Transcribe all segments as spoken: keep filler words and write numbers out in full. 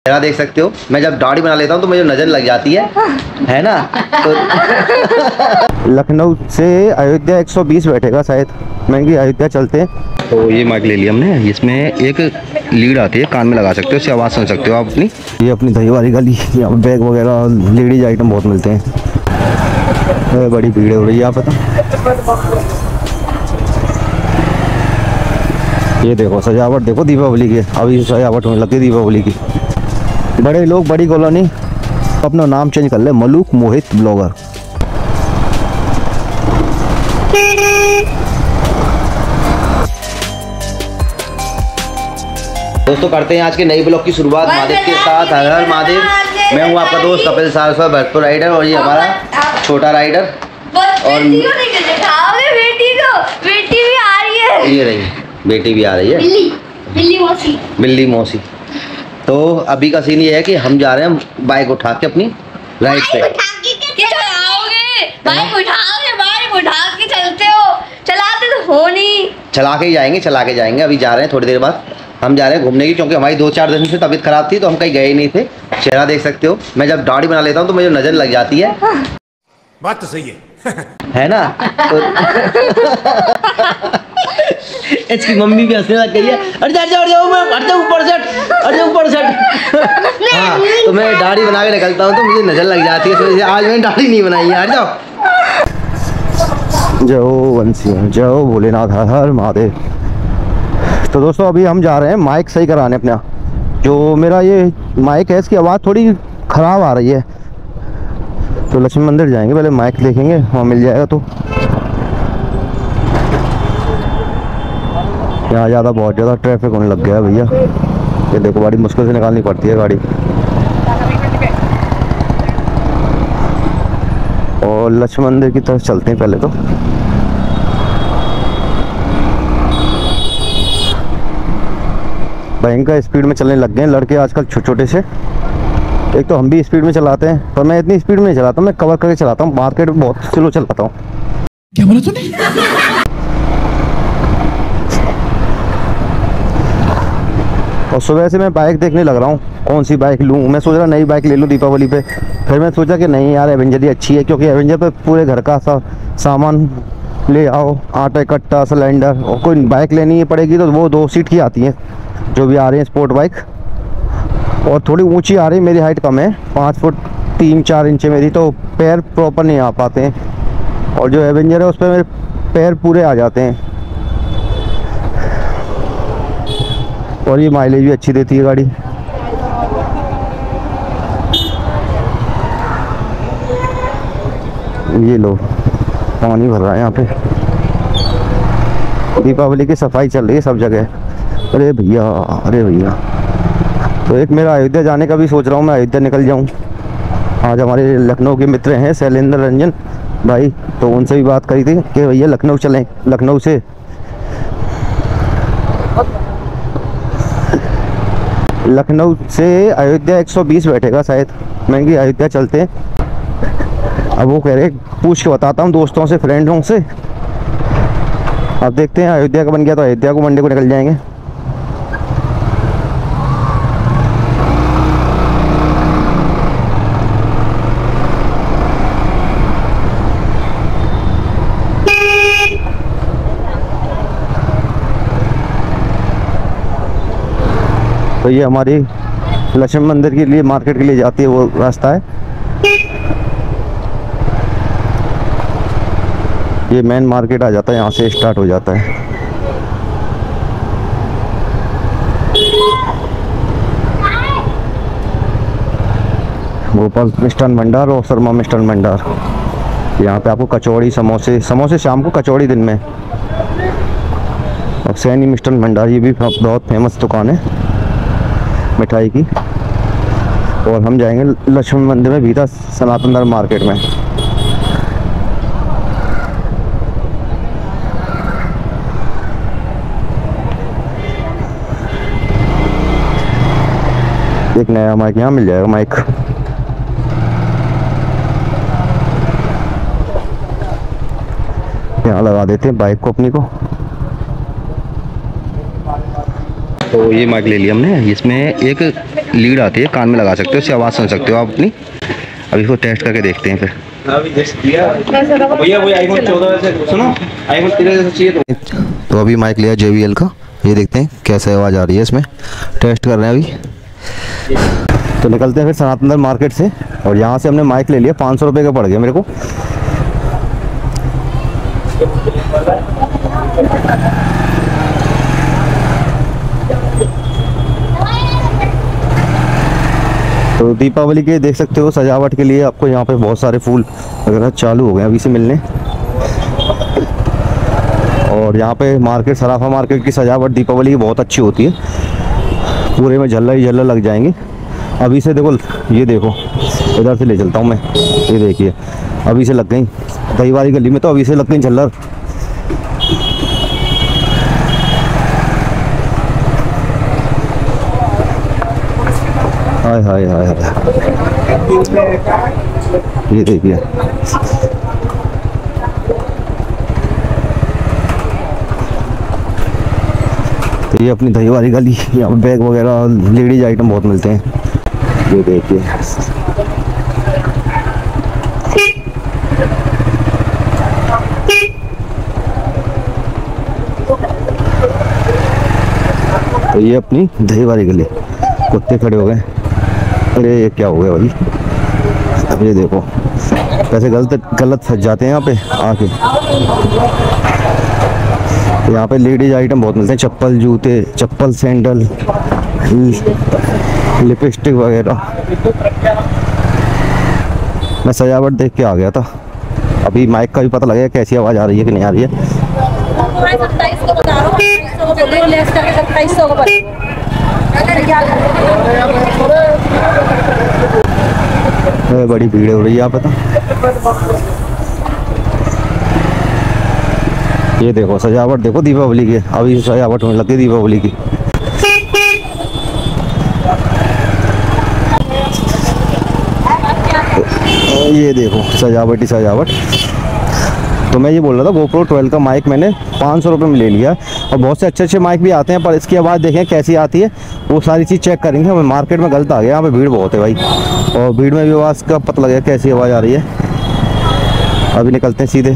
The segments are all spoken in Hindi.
चेहरा देख सकते हो। मैं जब दाढ़ी बना लेता हूँ तो मुझे नज़र लग जाती है है ना। तो लखनऊ से अयोध्या एक सौ बीस बैठेगा शायद, मैं कि अयोध्या चलते हैं। तो ये माइक ले लिया हमने, इसमें एक लीड आती है, कान में लगा सकते हो, उससे आवाज़ सुन सकते हो आप अपनी। ये अपनी दही वाली गली, यहाँ पे बैग वगैरह लेडीज आइटम बहुत मिलते हैं। बड़ी भीड़ हो रही है यहाँ पे तो। ये देखो सजावट देखो दीपावली की, अभी सजावट होने लगती है दीपावली की। बड़े लोग बड़ी कॉलोनी, अपना नाम चेंज कर ले, मलूक मोहित ब्लॉगर। दोस्तों करते हैं आज के नई ब्लॉग की शुरुआत महादेव के साथ। हर हर महादेव। मैं हूँ आपका दोस्त कपिल सारस्वत भरतपुर राइडर, और ये हमारा छोटा राइडर। और बेटी को, बेटी भी आ रही है। ये रही बेटी भी आ रही है, बिल्ली बिल्ली मौसी बिल्ली मौसी। तो अभी का सीन ये है कि हम जा रहे हैं बाइक उठा के अपनी राइड पे। चलाओगे बाइक उठाओगे, बाइक उठा के चलते हो, चलाते तो हो नहीं। चला के ही जाएंगे, चला के जाएंगे। अभी जा रहे हैं, थोड़ी देर बाद हम जा रहे हैं घूमने की, क्योंकि हमारी दो चार दिन से तबीयत खराब थी तो हम कहीं गए ही नहीं थे। चेहरा देख सकते हो। मैं जब दाढ़ी बना लेता हूँ तो मुझे नजर लग जाती है। बात तो सही है है ना। तो इसकी मम्मी भी हंसने लग गई है। अरे जा जाओ जाओ, मैं हट जाओ ऊपर से, हट जाओ ऊपर से। हाँ, तो मैं दाढ़ी बना के निकलता हूँ तो मुझे नजर लग जाती है, तो आज मैंने दाढ़ी नहीं बनाई है। हट जाओ। जय वंशी जय भोलेनाथ, हर हर महादेव। तो दोस्तों अभी हम जा रहे हैं माइक सही कराने अपना। जो मेरा ये माइक है इसकी आवाज़ थोड़ी ख़राब आ रही है, तो लक्ष्मी मंदिर जाएंगे, पहले माइक देखेंगे, वहाँ मिल जाएगा। तो यहाँ ज़्यादा बहुत ज़्यादा ट्रैफिक होने लग गया है भैया। ये देखो गाड़ी मुश्किल से निकालनी पड़ती है गाड़ी। और लक्ष्मी मंदिर की तरफ चलते हैं पहले तो। भयंकर स्पीड में चलने लग गए हैं लड़के आजकल छोटे छोटे से। एक तो हम भी स्पीड में चलाते हैं, पर मैं इतनी स्पीड में नहीं चलाता, मैं कवर करके चलाता हूँ। मार्केट में बहुत स्लो चलाता हूँ। क्या बोला तूने? और सुबह से मैं बाइक देखने लग रहा हूँ, कौन सी बाइक लूँ। मैं सोच रहा नई बाइक ले लूँ दीपावली पे। फिर मैं सोचा कि नहीं यार, एवेंजर ही अच्छी है, क्योंकि एवेंजर पे पूरे घर का सा सामान ले आओ, आटा कट्टा सिलेंडर। और कोई बाइक लेनी पड़ेगी तो वो दो सीट की आती हैं, जो भी आ रही हैं स्पोर्ट बाइक। और थोड़ी ऊंची आ रही, मेरी हाइट कम है, पाँच फुट तीन चार इंच मेरी, तो पैर प्रॉपर नहीं आ पाते हैं। और जो एवेंजर है उस पर मेरे पैर पूरे आ जाते हैं। और ये माइलेज भी अच्छी देती है गाड़ी। ये लो पानी भर रहा है यहाँ पे। दीपावली की सफाई चल रही है सब जगह। अरे भैया अरे भैया। तो एक मेरा अयोध्या जाने का भी सोच रहा हूँ, मैं अयोध्या निकल जाऊँ। आज हमारे लखनऊ के मित्र हैं शैलेंद्र रंजन भाई, तो उनसे भी बात करी थी कि भैया लखनऊ चलें। लखनऊ से लखनऊ से अयोध्या एक सौ बीस बैठेगा शायद, मैं कि अयोध्या चलते हैं। अब वो कह रहे पूछ के बताता हूँ दोस्तों से, फ्रेंडों से। अब देखते हैं, अयोध्या का बन गया तो अयोध्या को मंडे को निकल जाएंगे। तो ये हमारी लक्ष्मी मंदिर के लिए, मार्केट के लिए जाती है वो रास्ता है। ये मेन मार्केट आ जाता है, यहाँ से स्टार्ट हो जाता है। भोपाल मिष्ठान भंडार और शर्मा मिष्ठान भंडार। यहाँ पे आपको कचौड़ी समोसे, समोसे शाम को, कचौड़ी दिन में। और सैनी मिष्ठान भंडार, ये भी बहुत फेमस दुकान है मिठाई की। और हम जाएंगे लक्ष्मी मंदिर में, भीतर सनातन धर्म मार्केट में। एक नया माइक यहाँ मिल जाएगा, माइक। यहाँ लगा देते हैं बाइक को अपनी को। तो ये माइक ले लिया हमने, इसमें एक लीड आती है, कान में लगा सकते हो, उससे आवाज़ सुन सकते हो आप अपनी। अभी इसको टेस्ट करके देखते हैं फिर। भैया वो आईफोन चौदह से सुनो, आईफोन तेरह जैसा चाहिए तो। तो अभी माइक लिया जे बी एल का, ये देखते हैं कैसे आवाज़ आ रही है इसमें, टेस्ट कर रहे हैं अभी। तो निकलते हैं फिर सनातन मार्केट से, और यहाँ से हमने माइक ले लिया, पाँच सौ रुपये का पड़ गया मेरे को। तो दीपावली के देख सकते हो सजावट के लिए आपको यहाँ पे बहुत सारे फूल वगैरह चालू हो गए अभी से मिलने। और यहाँ पे मार्केट, सराफा मार्केट की सजावट दीपावली की बहुत अच्छी होती है, पूरे में झल्ला ही झल्ला लग जाएंगे। अभी से देखो, ये देखो इधर से ले चलता हूँ मैं, ये देखिए अभी से लग गई दहीवारी गली में, तो अभी से लग गई झल्लर। हाय हाय हाय हाय, ये देखिए तो ये अपनी दहीवारी गली, यहाँ पे बैग वगैरह लेडीज आइटम बहुत मिलते हैं। ये देखिए तो ये अपनी दहीवारी गली। कुत्ते खड़े हो गए, अरे ये क्या हो गया भाई। अब ये देखो कैसे गलत गलत सज जाते हैं यहाँ पे आके। यहाँ पे लेडीज आइटम बहुत मिलते हैं, चप्पल, जूते, चप्पल, सैंडल, लिपस्टिक वगैरह। मैं सजावट देख के आ गया था, अभी माइक का भी पता लगेगा कैसी आवाज़ आ रही है कि नहीं आ रही है। बड़ी भीड़ हो रही है यहाँ पे तो। ये देखो सजावट देखो दीपावली की, अभी सजावट होने लगी दीपावली की। ये देखो सजावट ही सजावट। तो मैं ये बोल रहा था गोप्रो ट्वेल्व का माइक मैंने पाँच सौ रुपये में ले लिया, और बहुत से अच्छे अच्छे माइक भी आते हैं, पर इसकी आवाज़ देखें कैसी आती है, वो सारी चीज़ चेक करेंगे। हमें मार्केट में गलत आ गया, यहाँ पे भीड़ बहुत है भाई, और भीड़ में भी आवाज़ का पता लगेगा कैसी आवाज़ आ रही है। अभी निकलते हैं सीधे।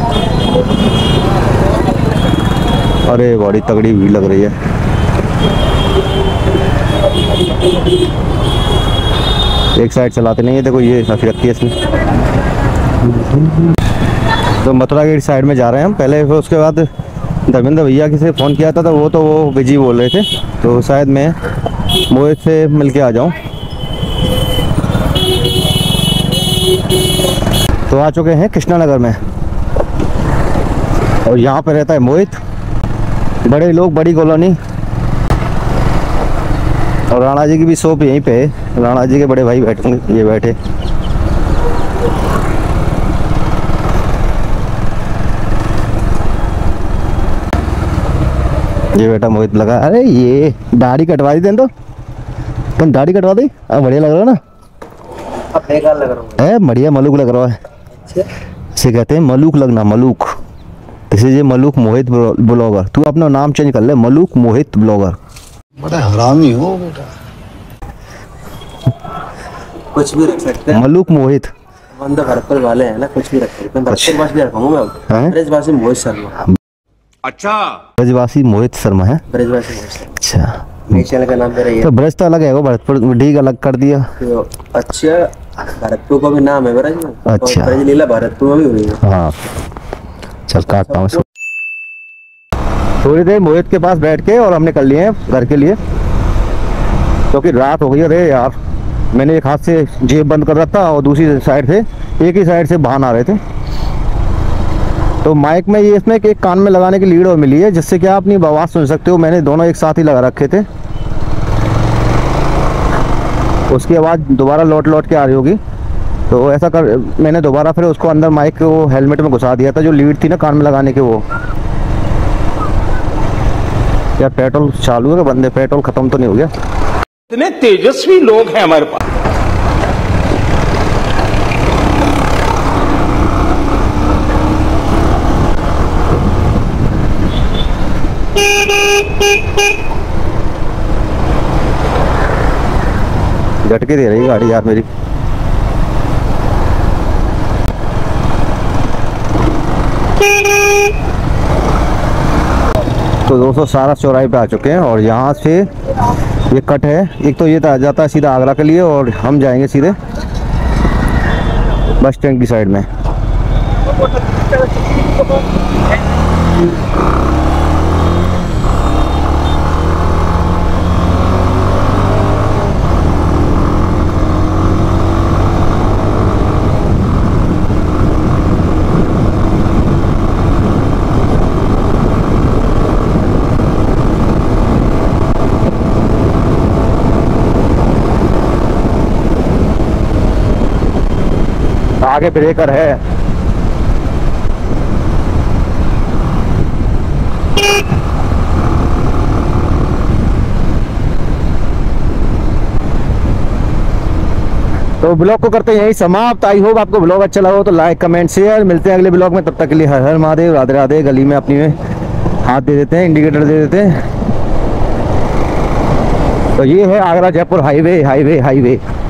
अरे बड़ी तगड़ी भीड़ लग रही है। एक साइड चलाते नहीं है, देखो ये काफ़ी रखी है इसमें। तो मथुरा गेट साइड में जा रहे हैं हम पहले, फिर उसके बाद धर्मेंद्र भैया किसी फ़ोन किया था, तो वो तो वो बिजी बोल रहे थे, तो शायद मैं मोहित से मिल के आ जाऊँ। तो आ चुके हैं कृष्णा नगर में, और यहाँ पे रहता है मोहित, बड़े लोग, बड़ी कॉलोनी। और राणा जी की भी शॉप यहीं पे है, राणा जी के बड़े भाई बैठे, ये बैठे। ये बेटा मोहित लगा, अरे ये दाढ़ी कटवा दी तो तुम दाढ़ी कटवा दी, अब बढ़िया लग रहा है ना। अब बेकार लग रहा है, बढ़िया मलूक लग रहा है। इसे कहते हैं मलूक लगना, मलूक। इसे ये मलूक मोहित ब्लॉगर, तू अपना नाम चेंज कर ले, मलूक मोहित ब्लॉगर। बड़ा हरामी हो बेटा, कुछ भी रख सकते हैं। मलूक मोहित बंदा भरतपुर वाले हैं ना, कुछ भी रख सकते हैं। भरतपुर भाषा भी रखूंगा मैं, ब्रजवासी मोहित शर्मा। अच्छा, ब्रजवासी मोहित शर्मा है, ब्रजवासी मोहित शर्मा। अच्छा, मेरे चैनल का नाम मेरा ये। तो ब्रज तो अलग है, वो भरतपुर ढीक अलग कर दिया। तो अच्छा, भरतपुर का भी नाम है ब्रज में। अच्छा, ब्रज लीला भरतपुर में भी हुई है। हाँ चल काटता हूँ इसको। थोड़ी देर मोहित के पास बैठ के और हमने कर लिए हैं घर के लिए, क्योंकि रात हो गई। अरे यार, मैंने एक हाथ से जेब बंद कर रखा था और दूसरी साइड से, एक ही साइड से बाहर आ रहे थे। तो माइक में ये इसमें एक कान में लगाने की लीड और मिली है, जिससे कि आप अपनी आवाज़ सुन सकते हो। मैंने दोनों एक साथ ही लगा रखे थे, उसकी आवाज़ दोबारा लौट लौट के आ रही होगी। तो ऐसा कर, मैंने दोबारा फिर उसको अंदर माइक को हेलमेट में घुसा दिया था, जो लीड थी ना कान में लगाने के। वो यार पेट्रोल चालू है, बंदे पेट्रोल खत्म तो नहीं हो गया। इतने तेजस्वी लोग हैं हमारे पास। झटके दे रही गाड़ी यार मेरी। तो दोस्तों सारा चौराहे पे आ चुके हैं और यहाँ से ये कट है, एक तो ये जाता है सीधा आगरा के लिए और हम जाएंगे सीधे बस स्टैंड की साइड में। आगे ब्रेकर है। तो ब्लॉग को करते हैं यही समाप्त। आई होप आपको ब्लॉग अच्छा लगा हो तो लाइक कमेंट शेयर। मिलते हैं अगले ब्लॉग में, तब तक के लिए हर हर महादेव, राधे राधे। गली में अपनी में हाथ दे देते हैं, इंडिकेटर दे देते हैं। तो ये है Agra Jaipur highway highway highway.